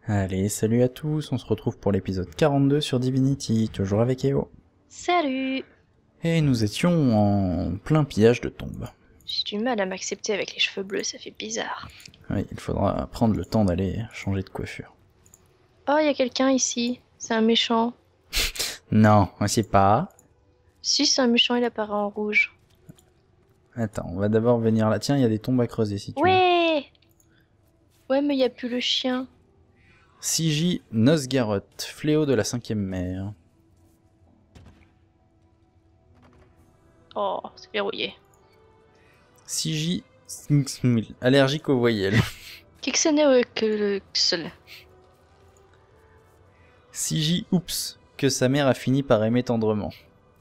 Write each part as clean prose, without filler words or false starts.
Allez, salut à tous, on se retrouve pour l'épisode 42 sur Divinity, toujours avec Eo. Salut! Et nous étions en plein pillage de tombes. J'ai du mal à m'accepter avec les cheveux bleus, ça fait bizarre. Oui, il faudra prendre le temps d'aller changer de coiffure. Oh, il y a quelqu'un ici. C'est un méchant. Non, c'est pas. Si, c'est un méchant, il apparaît en rouge. Attends, on va d'abord venir là. Tiens, il y a des tombes à creuser si tu veux. Ouais! Ouais, mais il n'y a plus le chien. Siji Nosgaroth, fléau de la 5ème mer. Oh, c'est verrouillé. Siji allergique aux voyelles. Kixeneoxel. Siji oups, que sa mère a fini par aimer tendrement.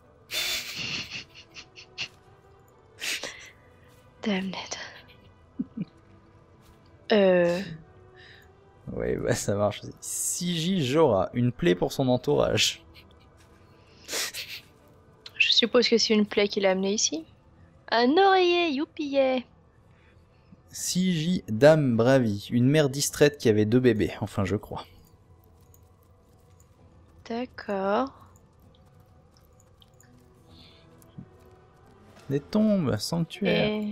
Damn it. Ouais, bah ça marche. Siji Jorah, une plaie pour son entourage. Je suppose que c'est une plaie qui l'a amené ici. Un oreiller, youpillet. Siji Dame Bravi, une mère distraite qui avait 2 bébés, enfin je crois. D'accord. Des tombes, sanctuaires. Et...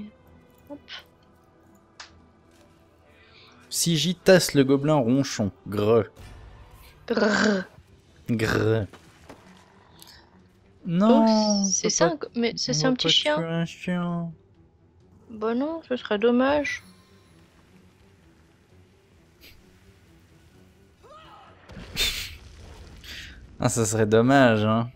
Siji Tasse le gobelin ronchon, greux. Grrr. Grrr. Oh, Non, c'est ça, mais c'est un petit chien. Un chien. Bah non, ce serait dommage. Ah, ça serait dommage, hein.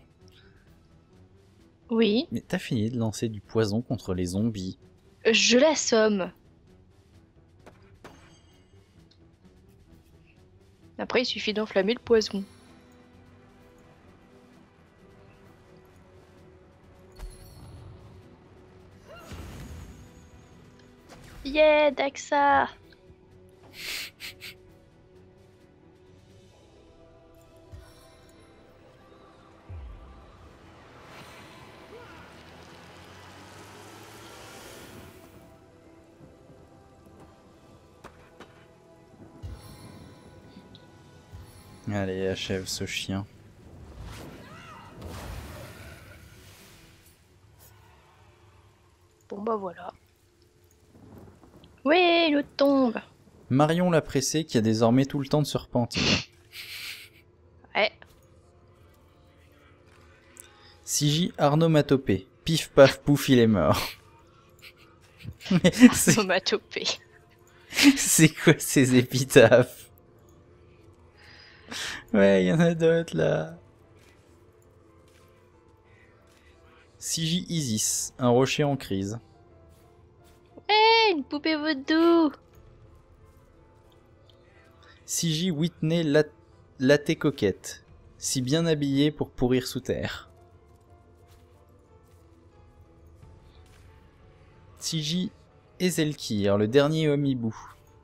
Oui. Mais t'as fini de lancer du poison contre les zombies. Je l'assomme. Après, il suffit d'enflammer le poison. Yeah, Daxa! Allez, achève ce chien. Bon bah voilà. Oui, le tombe! Marion l'a pressé qui a désormais tout le temps de se repentir. Ouais. Siji Arnomatopée, pif paf pouf il est mort. Mais Onomatopée. c'est quoi ces épitaphes? Ouais, il y en a d'autres là. Siji Isis, un rocher en crise. Hey, une poupée vaudou! Siji Whitney Latte coquette, si bien habillée pour pourrir sous terre. Siji Ezelkir, le dernier homme-hibou.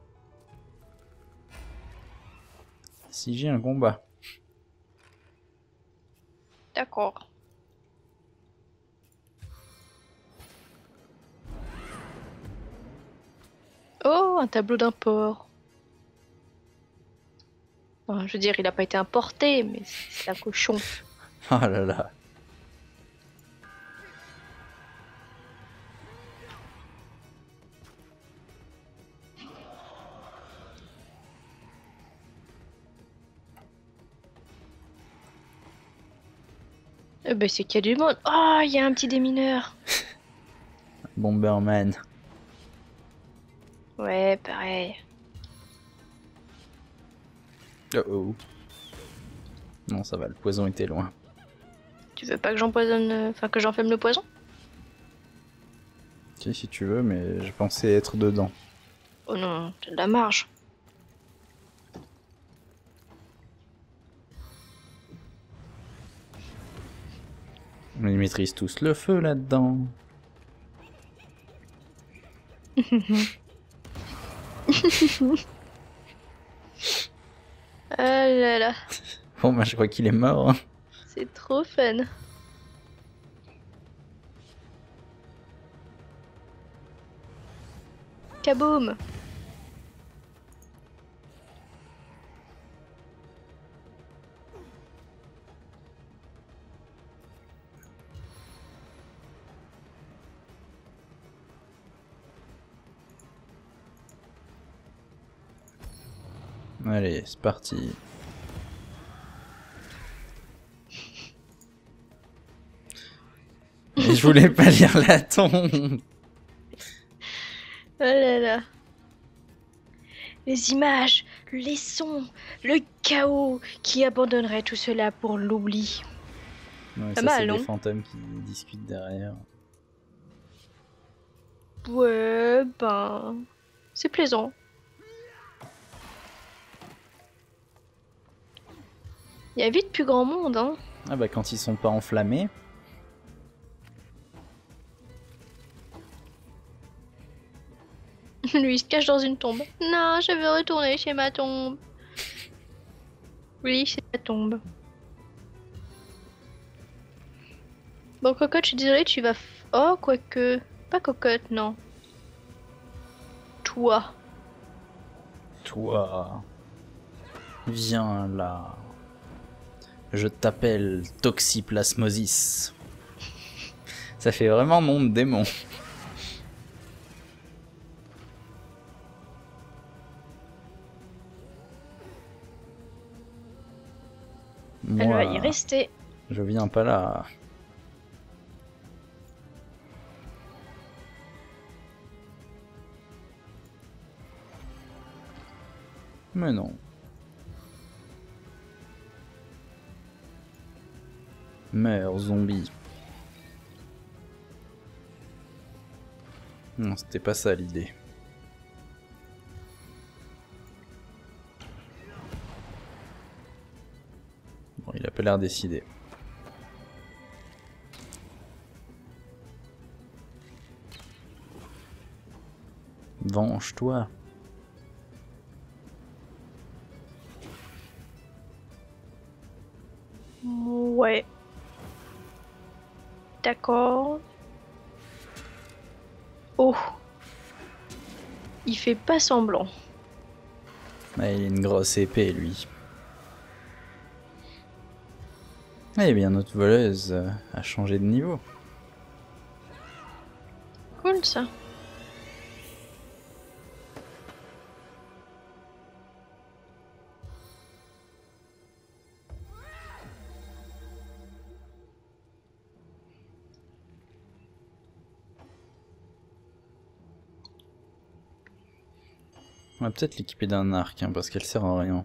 Siji un combat. D'accord. Oh, un tableau d'import. Enfin, je veux dire, il n'a pas été importé, mais c'est un cochon. Oh là là. Eh ben, c'est qu'il y a du monde. Oh, il y a un petit démineur. Bomberman. Ouais, pareil. Oh oh. Non, ça va, le poison était loin. Tu veux pas que j'empoisonne... Enfin, que j'enflamme le poison? Si tu veux, mais je pensais être dedans. Oh non, t'as de la marge. Ils maîtrisent tous le feu là-dedans. Ah là là, Bon, bah je crois qu'il est mort. Hein. c'est trop fun. Kaboom! Allez, c'est parti. Mais je voulais pas lire la tombe. Oh là là. Les images, les sons, le chaos qui abandonnerait tout cela pour l'oubli. Ouais, Pas ça, mal, c'est des non? fantômes qui discutent derrière. Ouais, ben... C'est plaisant. Il y a vite plus grand monde, hein. Ah bah quand ils sont pas enflammés. Lui, il se cache dans une tombe. Non, je veux retourner chez ma tombe. Oui, c'est ma tombe. Bon, Cocotte, je suis désolée, tu vas... Oh, quoique... Pas Cocotte, non. Toi. Toi, viens là. Je t'appelle Toxoplasmosis. Ça fait vraiment nom de démon. Elle va y Moi, rester. je viens pas là. Mais non. Meurs, zombie. Non, c'était pas ça l'idée. Bon, il a pas l'air décidé. Venge-toi. Ouais. D'accord. Oh. Il fait pas semblant. Ah, il a une grosse épée, lui. Eh bien, notre voleuse a changé de niveau. Cool, ça. On va peut-être l'équiper d'un arc, hein, parce qu'elle sert à rien.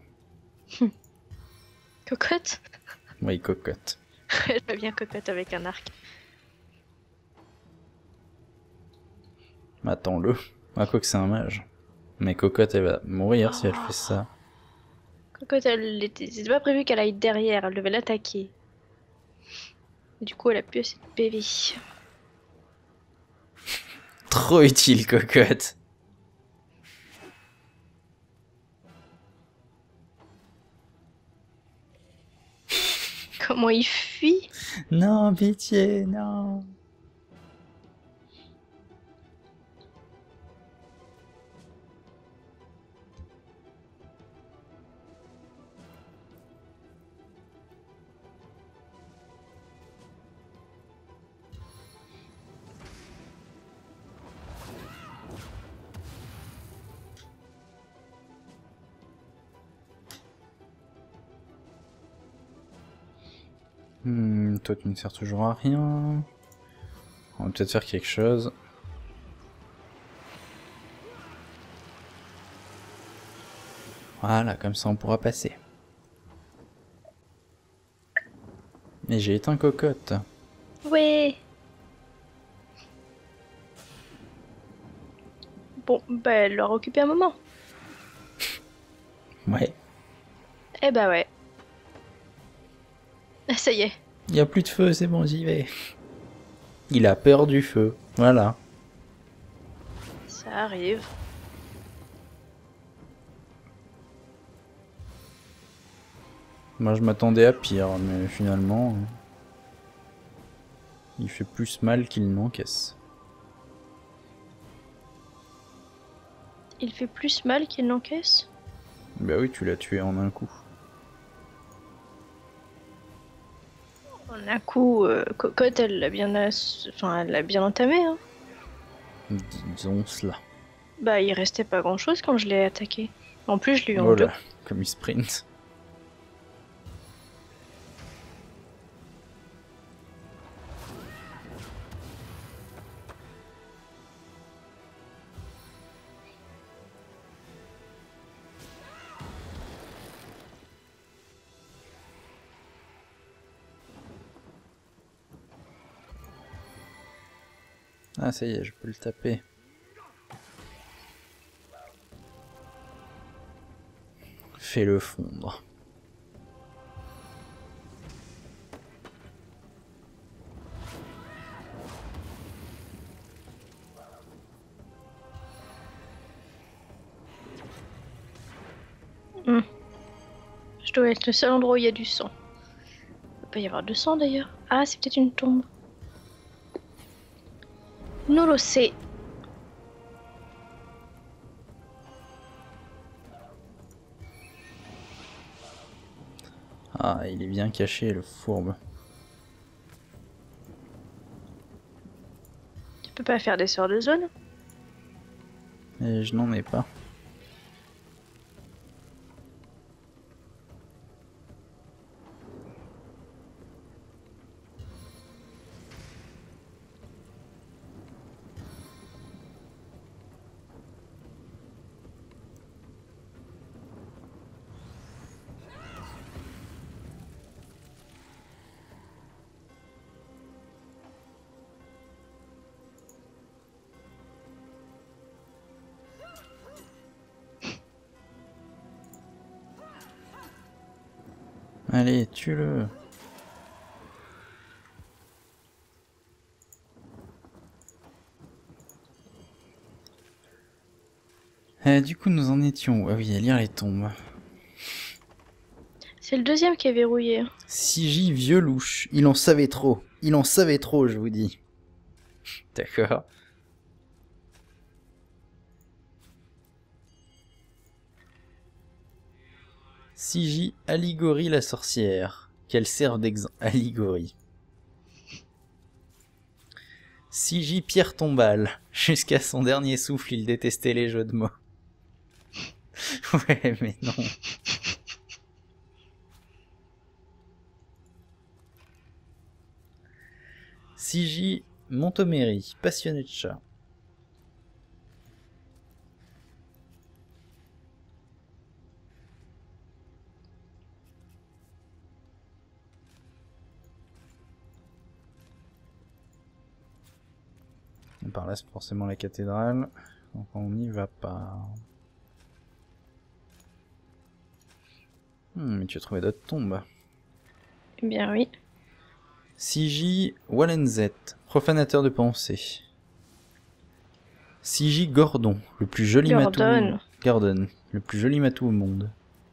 Cocotte. Oui, cocotte. Elle va bien Cocotte avec un arc. Attends-le. Ah, quoi que c'est un mage. Mais cocotte, elle va mourir si elle fait ça. Cocotte, c'était pas prévu qu'elle aille derrière, elle devait l'attaquer. Du coup, elle a plus assez de PV. Trop utile, cocotte. Comment il fuit? Non, pitié, non. Toi tu ne sers toujours à rien. On va peut-être faire quelque chose. Voilà, comme ça on pourra passer. Et j'ai éteint cocotte. Ouais. Bon, bah elle l'aura occupé un moment. Ouais. Eh bah ouais. Ah, ça y est. Il y a plus de feu, c'est bon, j'y vais. Il a peur du feu. Voilà. Ça arrive. Moi je m'attendais à pire, mais finalement... il fait plus mal qu'il n'encaisse. Il fait plus mal qu'il n'encaisse? Bah oui, tu l'as tué en un coup. En un coup, Cocotte, elle l'a bien, enfin, elle l'a bien entamé, hein. Disons cela. Bah, il restait pas grand-chose quand je l'ai attaqué. En plus, je lui ai en Oh là. Comme il sprint. Ah ça y est, je peux le taper. Fais-le fondre. Je dois être le seul endroit où il y a du sang. Il peut pas y avoir de sang d'ailleurs. Ah, c'est peut-être une tombe. Non lo sé. Ah, il est bien caché, le fourbe. Tu peux pas faire des sorts de zone? Et je n'en ai pas. Allez, tue-le. Du coup, nous en étions où? Ah oui, à lire les tombes. C'est le deuxième qui est verrouillé. Siji vieux louche. Il en savait trop. Il en savait trop, je vous dis. D'accord. Siji Aligorie la sorcière. Qu'elle serve d'exemple. Aligorie. Siji Pierre Tombal. Jusqu'à son dernier souffle, il détestait les jeux de mots. Ouais, mais non. Siji Montgomery, passionné de chat. Par là, c'est forcément la cathédrale. Donc on n'y va pas. Mais tu as trouvé d'autres tombes. Eh bien oui. Siji Wallenzet, profanateur de pensée. Siji Gordon, le plus joli matou. Gordon, le plus joli matou au monde.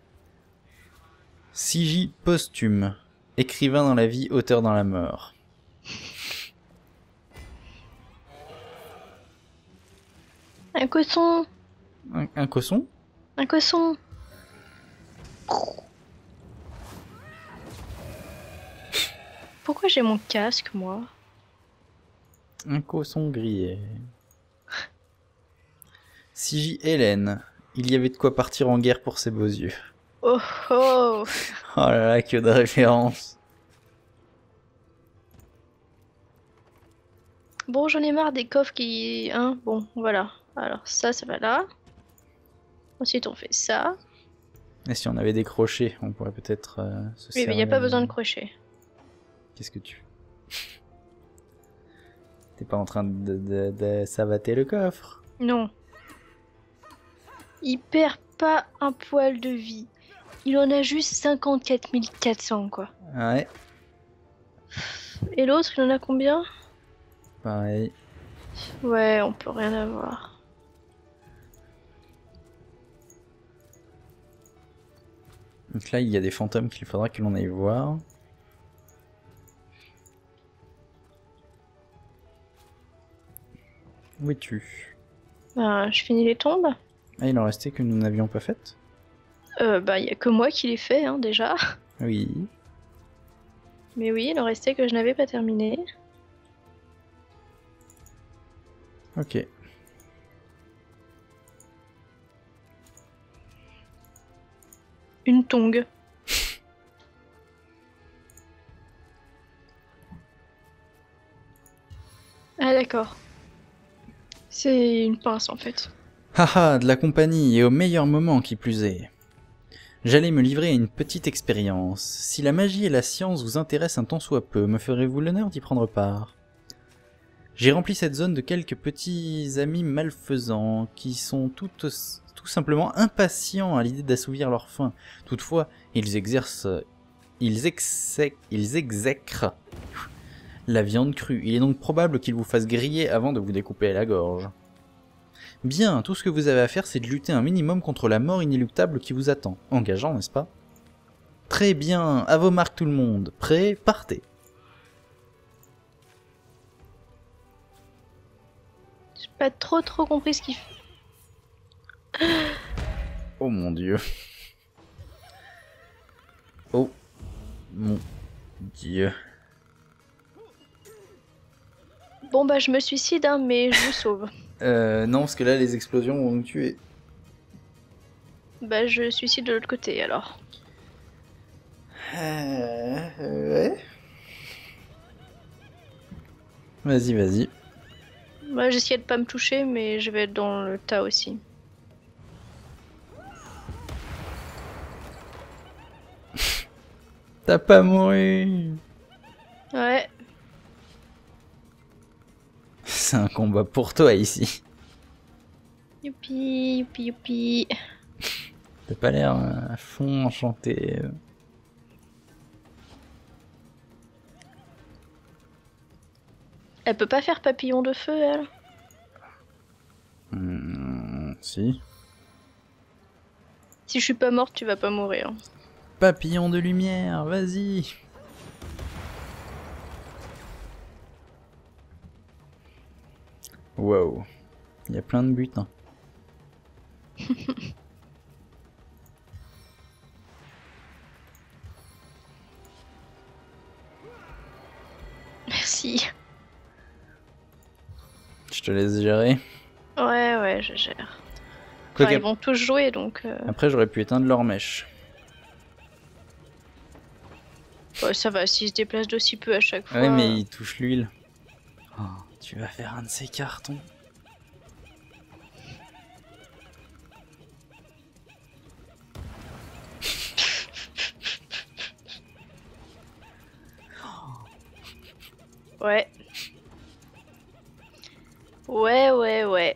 Siji Posthume, écrivain dans la vie, auteur dans la mort. Un cosson. Un cosson? Un cosson. Pourquoi j'ai mon casque, moi? Un cosson grillé. Siji Hélène, il y avait de quoi partir en guerre pour ses beaux yeux. Oh oh. Oh là là, que de références. Bon, j'en ai marre des coffres qui... Hein, bon, voilà. Alors ça va là. Ensuite, on fait ça. Et si on avait des crochets, on pourrait peut-être se Oui, servir. mais il n'y a pas besoin de crochet. Qu'est-ce que tu... T'es pas en train de savater le coffre? Non. Il perd pas un poil de vie. Il en a juste 54 400, quoi. Ouais, Et l'autre, il en a combien? pareil. Ouais, on peut rien avoir. Donc là, il y a des fantômes qu'il faudra que l'on aille voir. Où es-tu? Ben, je finis les tombes. Ah, il en restait que nous n'avions pas faites? Bah, il y a que moi qui l'ai fait, hein, déjà. Oui. Mais oui, il en restait que je n'avais pas terminé. Ok. Une tongue. Ah d'accord. C'est une pince en fait. Haha, de la compagnie, et au meilleur moment qui plus est. J'allais me livrer à une petite expérience. Si la magie et la science vous intéressent un tant soit peu, me ferez-vous l'honneur d'y prendre part? J'ai rempli cette zone de quelques petits amis malfaisants qui sont tout simplement impatients à l'idée d'assouvir leur faim. Toutefois, ils exècrent la viande crue. Il est donc probable qu'ils vous fassent griller avant de vous découper la gorge. Bien, tout ce que vous avez à faire, c'est de lutter un minimum contre la mort inéluctable qui vous attend. Engageant, n'est-ce pas? Très bien, à vos marques tout le monde. Prêt, partez. J'ai pas trop compris ce qu'il fait. Oh mon dieu. Oh mon dieu. Bon bah je me suicide hein, mais je vous sauve. Non, parce que là les explosions vont nous tuer. Bah je suicide de l'autre côté alors. Ouais. Vas-y, vas-y. Moi j'essayais de pas me toucher mais je vais être dans le tas aussi. T'as pas mouru. Ouais. C'est un combat pour toi ici. Youpi, youpi, youpi. T'as pas l'air à fond enchanté. Elle peut pas faire papillon de feu elle? Si. Si je suis pas morte tu vas pas mourir. Papillon de lumière, vas-y. Wow. Il y a plein de buts. Hein. Merci. Je te laisse gérer. Ouais, je gère. Quoi Enfin, ils vont tous jouer donc... Après j'aurais pu éteindre leur mèche. Ouais, ça va, s'ils se déplacent d'aussi peu à chaque fois... Ouais mais il touche l'huile. Oh, tu vas faire un de ces cartons. Ouais. Ouais.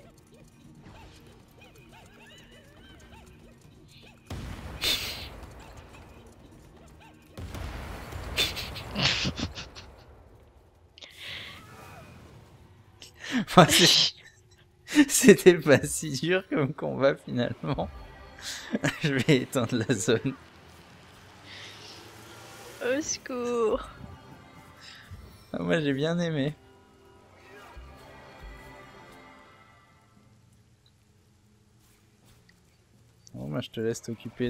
C'était pas si dur comme combat finalement. Je vais éteindre la zone. Au secours. Ah, moi j'ai bien aimé. Bon, moi je te laisse t'occuper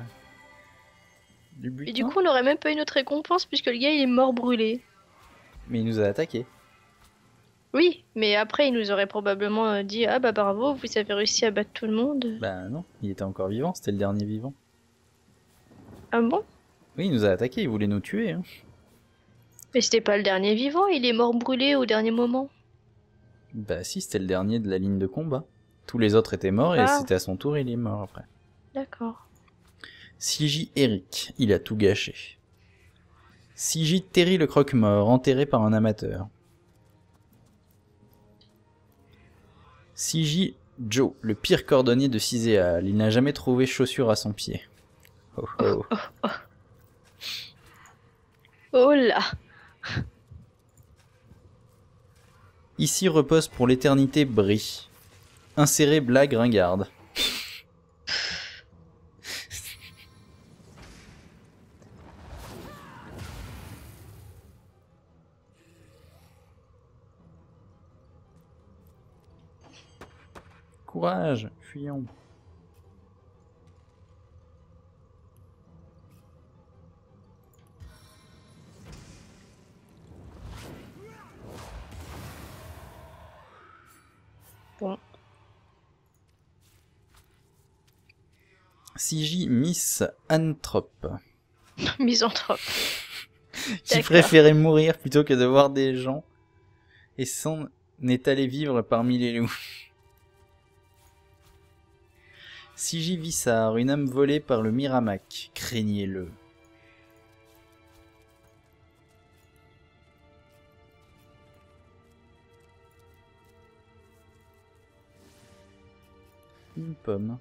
du butin. Et du coup, on aurait même pas eu notre récompense puisque le gars il est mort brûlé. Mais il nous a attaqué. Oui, mais après il nous aurait probablement dit ah bah bravo, vous avez réussi à battre tout le monde. Bah non, il était encore vivant, c'était le dernier vivant. Ah bon? Oui, il nous a attaqué, il voulait nous tuer. Hein. Mais c'était pas le dernier vivant, il est mort brûlé au dernier moment. Bah si, c'était le dernier de la ligne de combat. Tous les autres étaient morts et c'était à son tour, il est mort après. D'accord. CJ Eric, il a tout gâché. CJ Terry le croque-mort, enterré par un amateur. CJ Joe, le pire cordonnier de Ciséal, il n'a jamais trouvé chaussure à son pied. Oh oh. Oh là. Ici repose pour l'éternité Brie. Insérez blague ringarde. Courage, fuyons. Bon. CJ Miss Anthrope, Misanthrope. qui D'accord. préférait mourir plutôt que de voir des gens et s'en est allé vivre parmi les loups. CJ Vissar, une âme volée par le Miramac, craignez-le. Une pomme.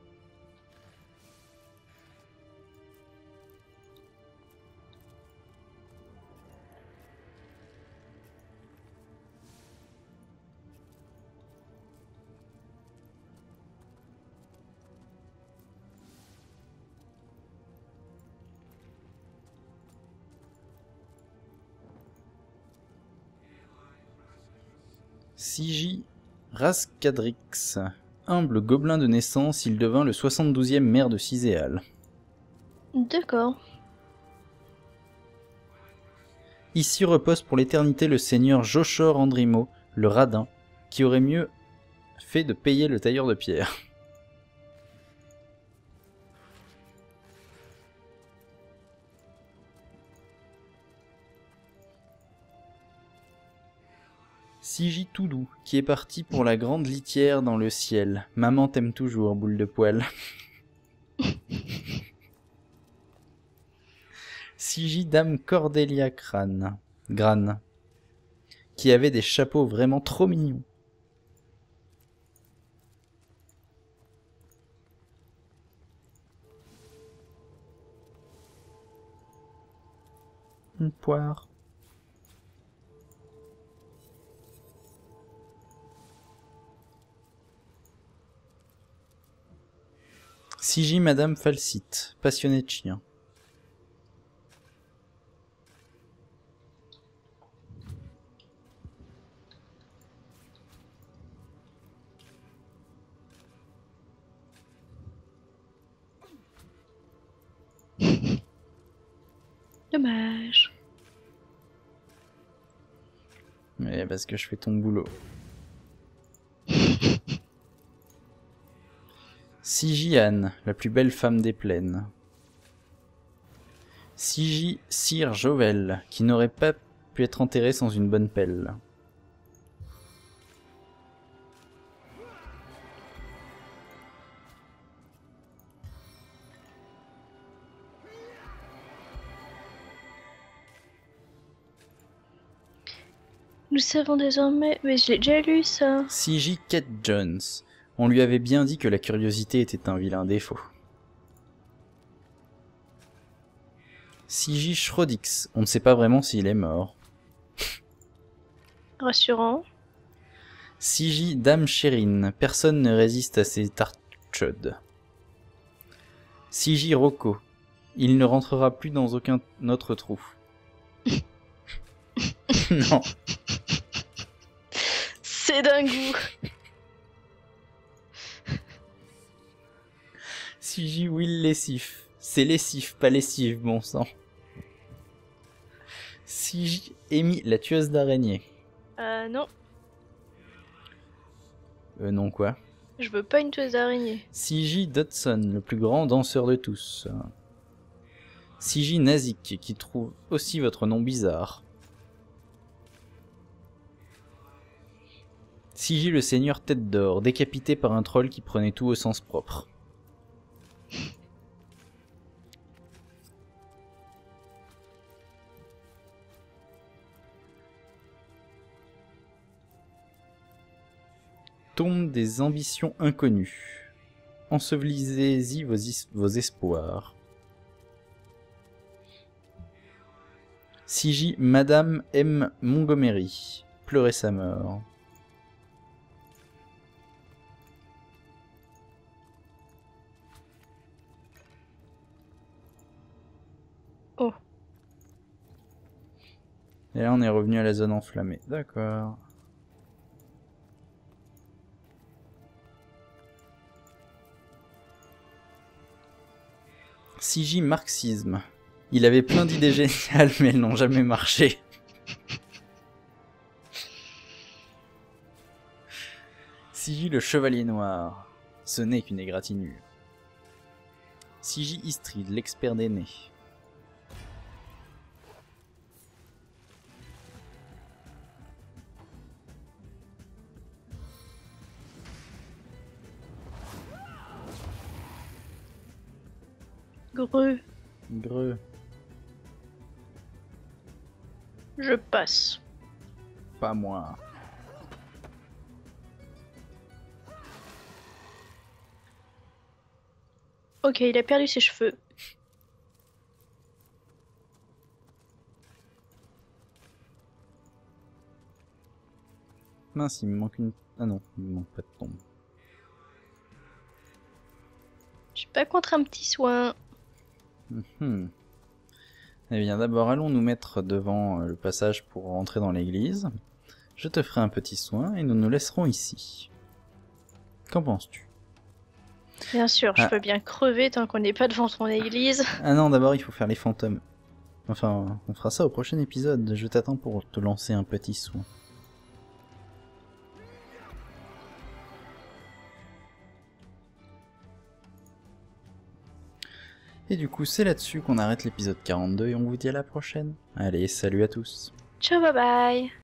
CJ Rascadrix, humble gobelin de naissance, il devint le 72e maire de Ciséal. D'accord. Ici repose pour l'éternité le seigneur Joshor Andrimo, le radin, qui aurait mieux fait de payer le tailleur de pierre. CJ Toudou, qui est parti pour la grande litière dans le ciel. Maman t'aime toujours, boule de poil. CJ Dame Cordelia Grane, qui avait des chapeaux vraiment trop mignons. Une poire. CJ Madame Falsite, passionnée de chiens. Dommage. Mais parce que je fais ton boulot. CJ Anne, la plus belle femme des plaines. CJ Sir Jovel, qui n'aurait pas pu être enterré sans une bonne pelle. Nous savons désormais... Mais je l'ai déjà lu, ça. CJ Kate Jones, on lui avait bien dit que la curiosité était un vilain défaut. CJ Schrodix, on ne sait pas vraiment s'il est mort. Rassurant. CJ Dame Chérine, personne ne résiste à ces tartes chaudes. CJ Rocco, il ne rentrera plus dans aucun autre trou. Non. C'est d'un goût. CJ Will Lessif, c'est lessif, pas lessive, bon sang. CJ Amy, la tueuse d'araignées. Non. Non quoi. Je veux pas une tueuse d'araignée. CJ Dodson, le plus grand danseur de tous. CJ Nazik, qui trouve aussi votre nom bizarre. CJ le seigneur tête d'or, décapité par un troll qui prenait tout au sens propre. Tombe des ambitions inconnues. Ensevelisez-y vos espoirs. CJ Madame M. Montgomery, pleurer sa mort. Oh. Et là on est revenu à la zone enflammée. D'accord. CJ Marxisme. Il avait plein d'idées géniales, mais elles n'ont jamais marché. CJ le Chevalier Noir. Ce n'est qu'une égratignure. Siji Istrid, l'expert des nez. Greux, Greux. je passe. Pas moi. Ok, il a perdu ses cheveux. Mince, il me manque une... Ah non, il me manque pas de tombe. Je suis pas contre un petit soin. Mhm. Eh bien, d'abord, allons nous mettre devant le passage pour rentrer dans l'église. Je te ferai un petit soin et nous nous laisserons ici. Qu'en penses-tu? Bien sûr, je Ah. peux bien crever tant qu'on n'est pas devant ton église. Ah non, d'abord, il faut faire les fantômes. Enfin, on fera ça au prochain épisode. Je t'attends pour te lancer un petit soin. Et du coup, c'est là-dessus qu'on arrête l'épisode 42 et on vous dit à la prochaine. Allez, salut à tous. Ciao, bye bye.